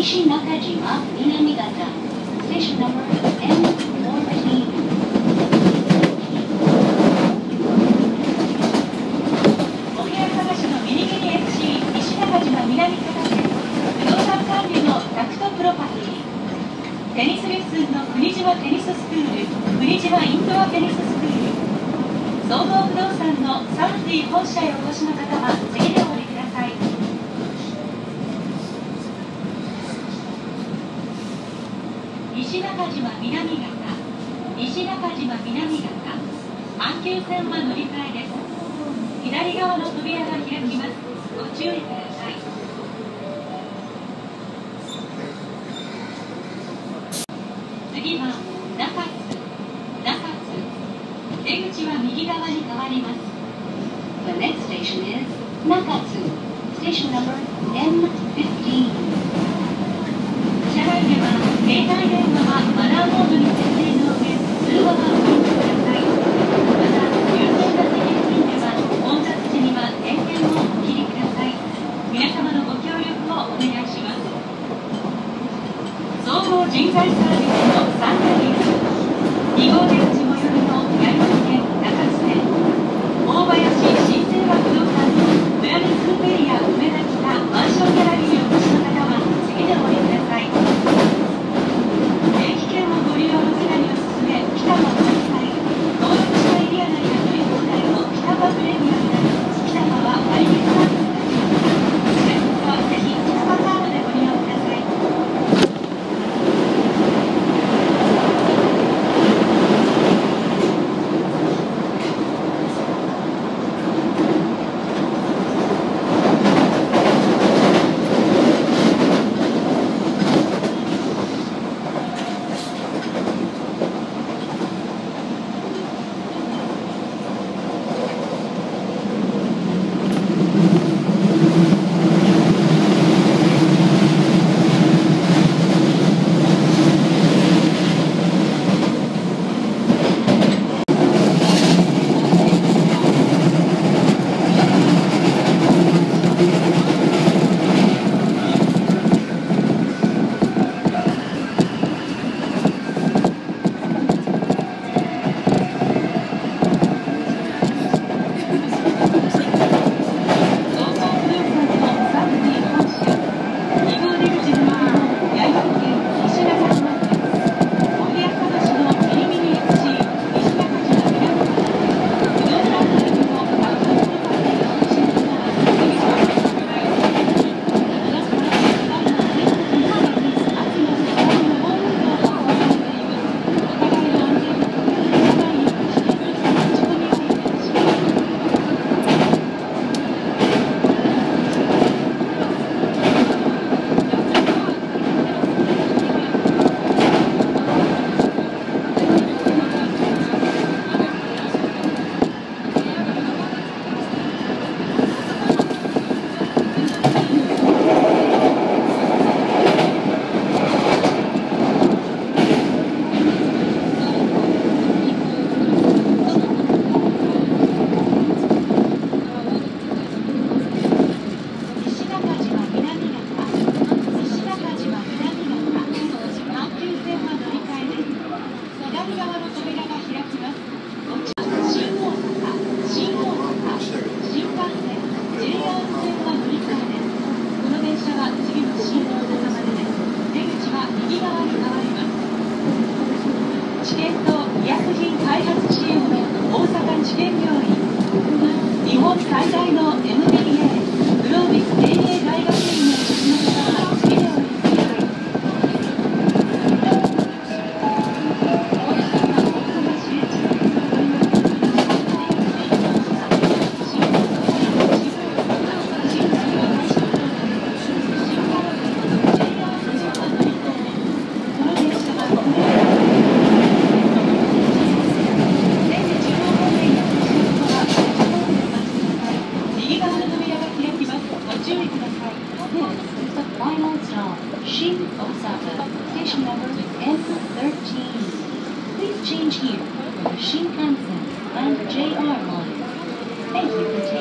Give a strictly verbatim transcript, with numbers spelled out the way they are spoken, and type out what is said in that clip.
西中島南方 Station number エムフォーティーン。 お部屋探しのミニミニ エフシー 西中島南方線不動産管理のタクトプロパティ、テニスレッスンの国島テニススクール、国島インドアテニススクール、総合不動産のサウンディ本社へお越しの方は次でお降りください。西中島南方、西中島南方、阪急線は乗り換えです。左側の扉が開きます。ご注意ください。次は中津、中津、出口は右側に変わります。The next station is Nakatsu. Station number エムフィフティーン。 車内では携帯電話はマナーモードに設定の上、通話はお切りください。また、優先座席付近では混雑時には点検もお切りください。皆様のご協力をお願いします。総合人材サービスのサンダリーズ、に号出口最寄りの宮城県中津線、大林新生和不動産のウェアレスフェリア梅田北マンションギャラリーにお越しの方は次でお降りください。定期券をご利用の方におすすめ北間乗り換え、登録したエリア内や乗り放題の北間プレミアムなど北間は割引サービスが利用できます。お買い物はぜひ北間カードでご利用ください。Station numberエムじゅうさん Please change here for the Shinkansen and J R line. Thank you for taking